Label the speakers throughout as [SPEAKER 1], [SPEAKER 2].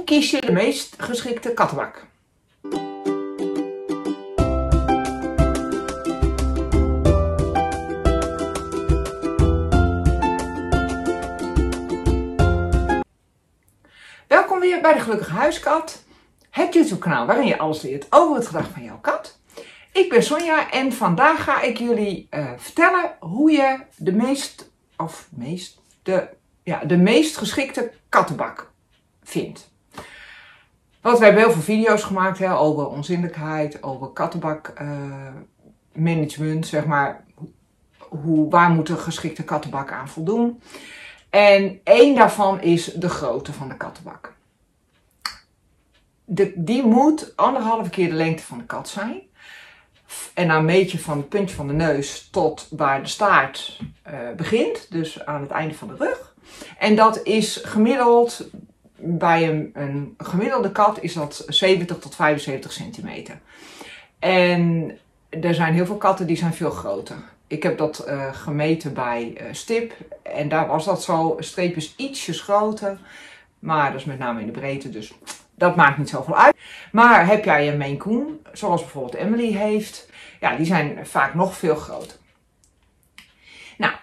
[SPEAKER 1] Hoe kies je de meest geschikte kattenbak? Welkom weer bij de Gelukkige Huiskat, het YouTube kanaal waarin je alles leert over het gedrag van jouw kat. Ik ben Sonja en vandaag ga ik jullie vertellen hoe je de meest geschikte kattenbak vindt. Want we hebben heel veel video's gemaakt over onzindelijkheid, over kattenbakmanagement, zeg maar. Waar moet een geschikte kattenbak aan voldoen? En één daarvan is de grootte van de kattenbak. Die moet 1,5 keer de lengte van de kat zijn. En dan meet je van het puntje van de neus tot waar de staart begint, dus aan het einde van de rug. En dat is gemiddeld, bij een gemiddelde kat is dat 70 tot 75 centimeter. En er zijn heel veel katten die zijn veel groter. Ik heb dat gemeten bij Stip en daar was dat zo, streepjes ietsjes groter. Maar dat is met name in de breedte, dus dat maakt niet zoveel uit. Maar heb jij een Maine Coon, zoals bijvoorbeeld Emily heeft, ja, die zijn vaak nog veel groter. Nou,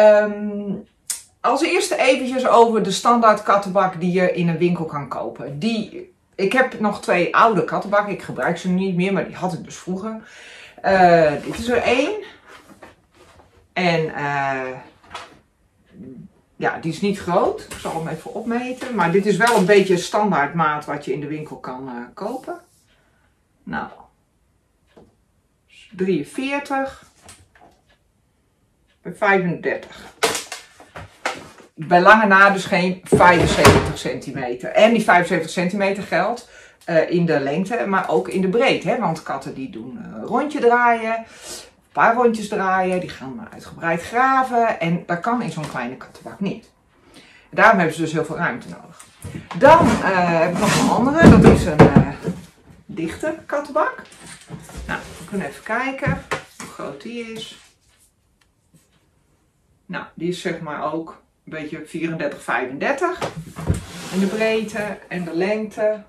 [SPEAKER 1] als eerste eventjes over de standaard kattenbak die je in een winkel kan kopen. Ik heb nog 2 oude kattenbakken, ik gebruik ze niet meer, maar die had ik dus vroeger. Dit is er 1. En ja, die is niet groot. Ik zal hem even opmeten. Maar dit is wel een beetje standaard maat wat je in de winkel kan kopen. Nou, 43 bij 35. Bij lange na dus geen 75 centimeter. En die 75 centimeter geldt in de lengte, maar ook in de breedte. Hè? Want katten die doen een rondje draaien. Een paar rondjes draaien, die gaan uitgebreid graven en dat kan in zo'n kleine kattenbak niet. Daarom hebben ze dus heel veel ruimte nodig. Dan heb ik nog een andere, dat is een dichte kattenbak. Nou, we kunnen even kijken hoe groot die is. Nou, die is zeg maar ook een beetje 34, 35 in de breedte en de lengte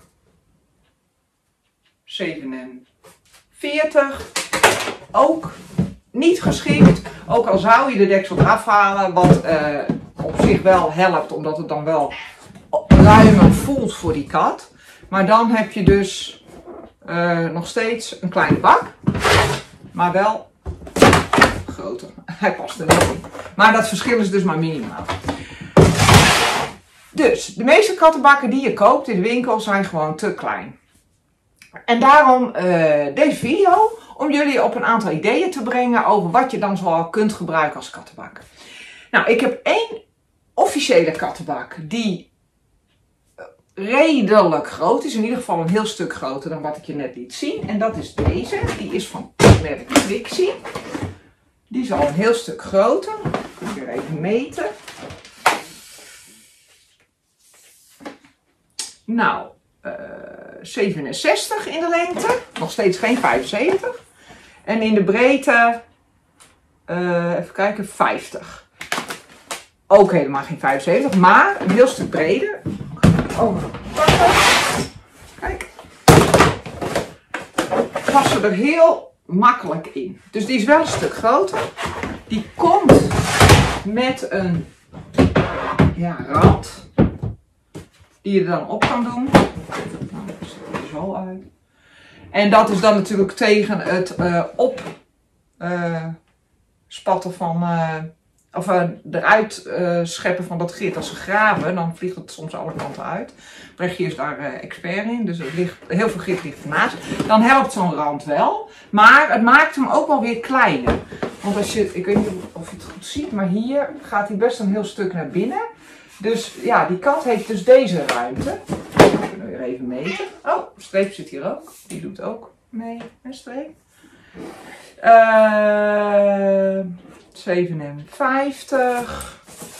[SPEAKER 1] 47. Ook niet geschikt, ook al zou je de deksel eraf halen, wat op zich wel helpt, omdat het dan wel ruimer voelt voor die kat. Maar dan heb je dus nog steeds een kleine bak, maar wel groter. Hij past er niet in. Maar dat verschil is dus maar minimaal. Dus de meeste kattenbakken die je koopt in de winkel zijn gewoon te klein. En daarom deze video, om jullie op een aantal ideeën te brengen over wat je dan zoal kunt gebruiken als kattenbak. Nou, ik heb 1 officiële kattenbak die redelijk groot is. In ieder geval een heel stuk groter dan wat ik je net liet zien. En dat is deze. Die is van het merk Trixie. Die is al een heel stuk groter. Ik ga weer even meten. Nou, 67 in de lengte. Nog steeds geen 75. En in de breedte, even kijken, 50. Ook helemaal geen 75, maar een heel stuk breder. Oh, kijk. Passen er heel makkelijk in. Dus die is wel een stuk groter. Die komt met een rand. Die je er dan op kan doen. Nou, dat ziet er zo uit. En dat is dan natuurlijk tegen het spatten van, eruit scheppen van dat grit. Als ze graven, dan vliegt het soms alle kanten uit. Brechtje is daar expert in, dus heel veel grit ligt ernaast. Dan helpt zo'n rand wel, maar het maakt hem ook wel weer kleiner. Want als je, ik weet niet of je het goed ziet, maar hier gaat hij best een heel stuk naar binnen. Dus ja, die kat heeft dus deze ruimte. We kunnen weer even meten. Oh, een streep zit hier ook. Die doet ook mee, een streep. 57.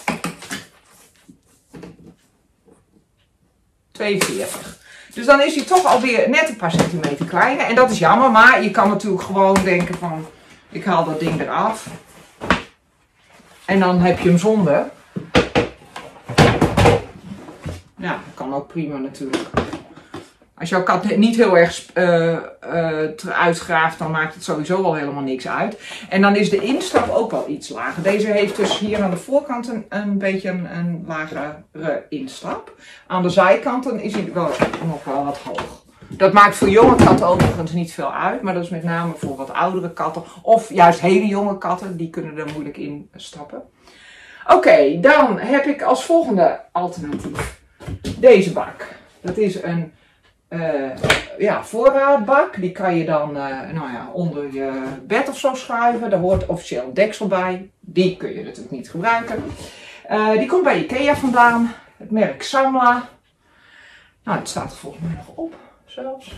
[SPEAKER 1] 42. Dus dan is hij toch alweer net een paar centimeter kleiner. En dat is jammer, maar je kan natuurlijk gewoon denken van, ik haal dat ding eraf. En dan heb je hem zonder. Ja, dat kan ook prima natuurlijk. Als jouw kat niet heel erg uitgraaft, dan maakt het sowieso al helemaal niks uit. En dan is de instap ook wel iets lager. Deze heeft dus hier aan de voorkant een beetje een lagere instap. Aan de zijkanten is hij nog wel wat hoog. Dat maakt voor jonge katten overigens niet veel uit. Maar dat is met name voor wat oudere katten. Of juist hele jonge katten. Die kunnen er moeilijk in stappen. Oké, dan heb ik als volgende alternatief deze bak. Dat is een voorraadbak. Die kan je dan onder je bed of zo schuiven. Daar hoort officieel een deksel bij. Die kun je natuurlijk niet gebruiken. Die komt bij Ikea vandaan. Het merk Samla. Nou, het staat er volgens mij nog op zelfs.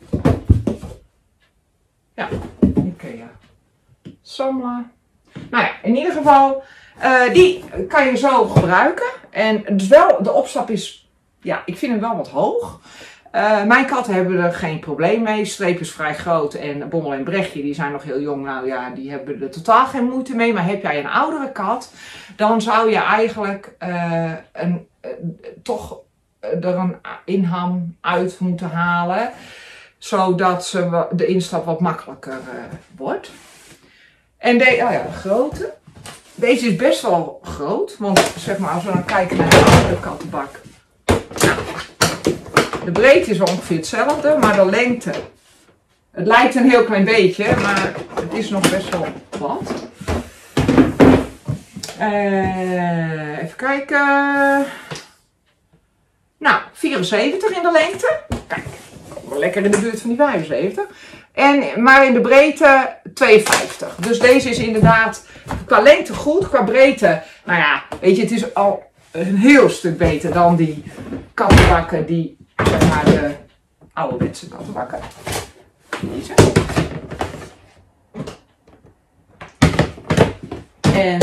[SPEAKER 1] Ja, Ikea Samla. Nou ja, in ieder geval, die kan je zo gebruiken. En dus wel, de opstap is, ja, ik vind hem wel wat hoog. Mijn katten hebben er geen probleem mee. Streep is vrij groot en Bommel en Brechtje, die zijn nog heel jong. Nou ja, die hebben er totaal geen moeite mee. Maar heb jij een oudere kat, dan zou je eigenlijk toch er een inham uit moeten halen. Zodat de instap wat makkelijker wordt. En de grote. Deze is best wel groot. Want zeg maar, als we dan kijken naar de andere kattenbak. De breedte is ongeveer hetzelfde, maar de lengte. Het lijkt een heel klein beetje, maar het is nog best wel wat. Even kijken. Nou, 74 in de lengte. Kijk, komen we lekker in de buurt van die 75. Maar in de breedte 52. Dus deze is inderdaad qua lengte goed, qua breedte. Nou ja, weet je, het is al een heel stuk beter dan die kattenbakken die, zeg maar, de ouderwetse kattenbakken. Deze. En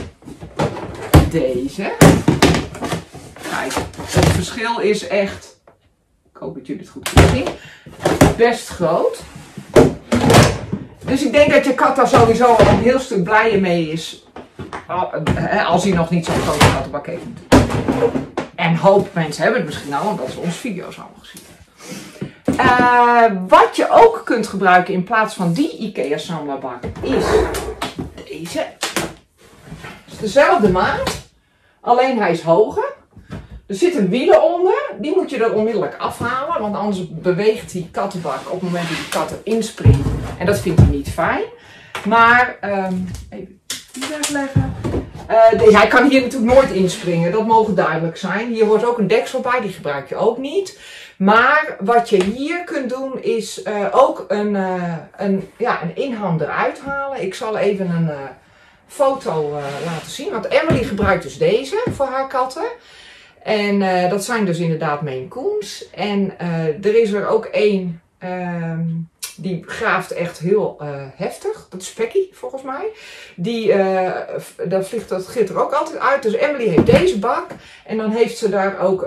[SPEAKER 1] deze. Kijk, het verschil is echt, ik hoop dat jullie het goed kunnen zien, best groot. Dus ik denk dat je kat daar sowieso al een heel stuk blijer mee is. Als hij nog niet zo'n grote kattenbak heeft. En hoop mensen hebben het misschien al, omdat ze onze video's allemaal gezien hebben. Wat je ook kunt gebruiken in plaats van die Ikea Samla bak is deze. Het is dezelfde maat, alleen hij is hoger. Er zitten wielen onder, die moet je er onmiddellijk afhalen, want anders beweegt die kattenbak op het moment dat die kat erin springt. En dat vindt hij niet fijn. Maar, even die wegleggen. Hij kan hier natuurlijk nooit inspringen, dat mogen duidelijk zijn. Hier hoort ook een deksel bij, die gebruik je ook niet. Maar wat je hier kunt doen is ook een inham eruit halen. Ik zal even een foto laten zien, want Emily gebruikt dus deze voor haar katten. En dat zijn dus inderdaad Maine Coons. En er is er ook één die graaft echt heel heftig. Dat is Becky volgens mij. Daar vliegt dat git er ook altijd uit. Dus Emily heeft deze bak. En dan heeft ze daar ook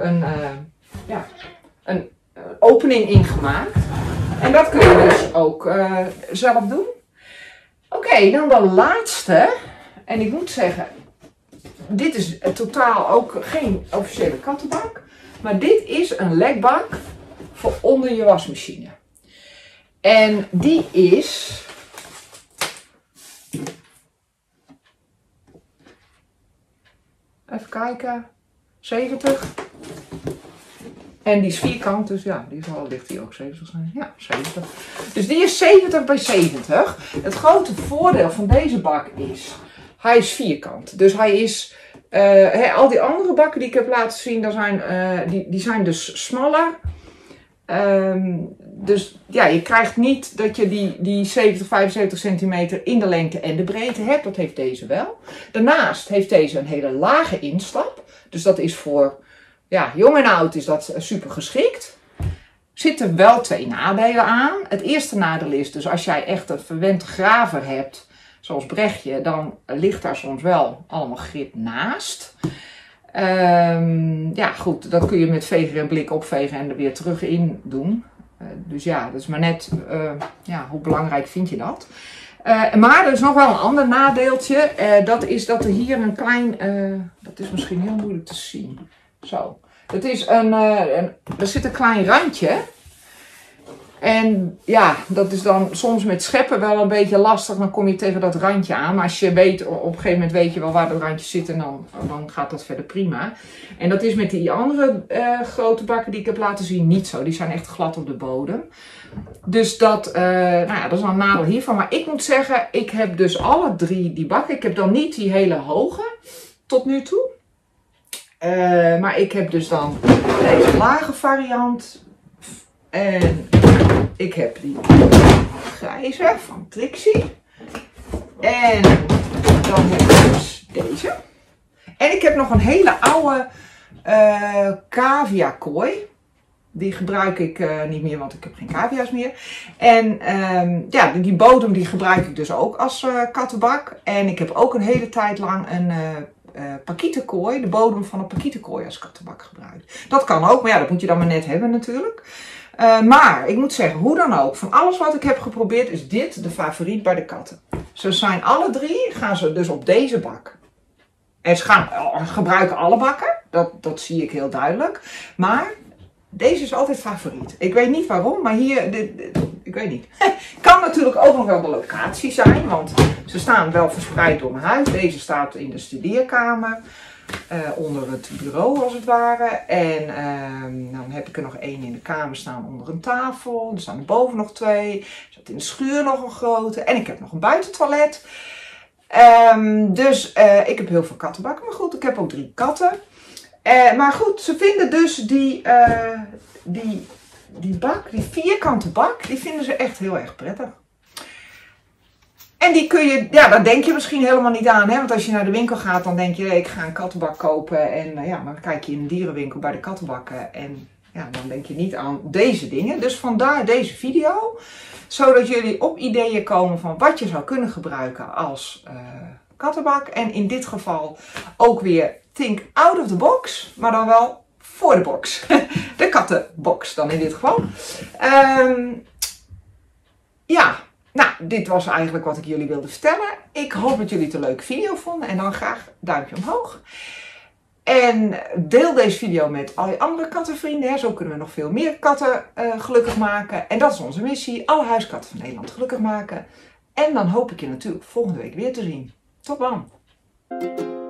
[SPEAKER 1] een opening in gemaakt. En dat kun je dus ook zelf doen. Oké, dan de laatste. En ik moet zeggen, dit is totaal ook geen officiële kattenbak. Maar dit is een lekbak voor onder je wasmachine. En die is... Even kijken. 70. En die is vierkant, dus ja, ligt die ook 70 zijn. Ja, 70. Dus die is 70 bij 70. Het grote voordeel van deze bak is, hij is vierkant. Dus hij is, al die andere bakken die ik heb laten zien, die zijn dus smaller. Dus ja, je krijgt niet dat je die 70, 75 centimeter in de lengte en de breedte hebt. Dat heeft deze wel. Daarnaast heeft deze een hele lage instap. Dus dat is voor jong en oud is dat super geschikt. Zitten wel twee nadelen aan. Het eerste nadeel is dus als jij echt een verwend graver hebt, zoals Brechtje, dan ligt daar soms wel allemaal grip naast. Goed, dat kun je met veger en blik opvegen en er weer terug in doen. Dus ja, dat is maar net, hoe belangrijk vind je dat? Maar er is nog wel een ander nadeeltje. Dat is dat er hier een klein, dat is misschien heel moeilijk te zien. Zo. Het is er zit een klein randje. En ja, dat is dan soms met scheppen wel een beetje lastig. Dan kom je tegen dat randje aan. Maar als je weet, op een gegeven moment weet je wel waar dat randje zit. En dan gaat dat verder prima. En dat is met die andere grote bakken die ik heb laten zien niet zo. Die zijn echt glad op de bodem. Dus dat is dan een nadeel hiervan. Maar ik moet zeggen, ik heb dus alle 3 die bakken. Ik heb dan niet die hele hoge tot nu toe. Maar ik heb dus dan deze lage variant. En ik heb die grijze van Trixie. En dan heb ik dus deze. En ik heb nog een hele oude cavia kooi. Die gebruik ik niet meer, want ik heb geen cavia's meer. En die bodem die gebruik ik dus ook als kattenbak. En ik heb ook een hele tijd lang een pakietenkooi, de bodem van een pakietenkooi als kattenbak gebruikt. Dat kan ook, maar ja, dat moet je dan maar net hebben natuurlijk. Maar ik moet zeggen, hoe dan ook, van alles wat ik heb geprobeerd is dit de favoriet bij de katten. Ze zijn alle 3, gaan ze dus op deze bak. En ze gebruiken alle bakken, dat zie ik heel duidelijk. Maar deze is altijd favoriet. Ik weet niet waarom, maar hier, ik weet niet. Kan natuurlijk ook nog wel de locatie zijn, want ze staan wel verspreid door mijn huis. Deze staat in de studeerkamer, onder het bureau als het ware. En dan heb ik er nog 1 in de kamer staan onder een tafel. Er staan er boven nog 2. Er zit in de schuur nog een grote. En ik heb nog een buitentoilet. Dus ik heb heel veel kattenbakken. Maar goed, ik heb ook 3 katten. Maar goed, ze vinden dus die bak, die vierkante bak, die vinden ze echt heel erg prettig. En die kun je, ja, daar denk je misschien helemaal niet aan, hè? Want als je naar de winkel gaat, dan denk je, ik ga een kattenbak kopen. En dan kijk je in een dierenwinkel bij de kattenbakken. En ja, dan denk je niet aan deze dingen. Dus vandaar deze video, zodat jullie op ideeën komen van wat je zou kunnen gebruiken als kattenbak. En in dit geval ook weer think out of the box, maar dan wel voor de box. De kattenbox dan in dit geval. Nou, dit was eigenlijk wat ik jullie wilde vertellen. Ik hoop dat jullie het een leuke video vonden en dan graag duimpje omhoog. En deel deze video met al je andere kattenvrienden. Hè. Zo kunnen we nog veel meer katten gelukkig maken. En dat is onze missie. Alle huiskatten van Nederland gelukkig maken. En dan hoop ik je natuurlijk volgende week weer te zien. Tot dan!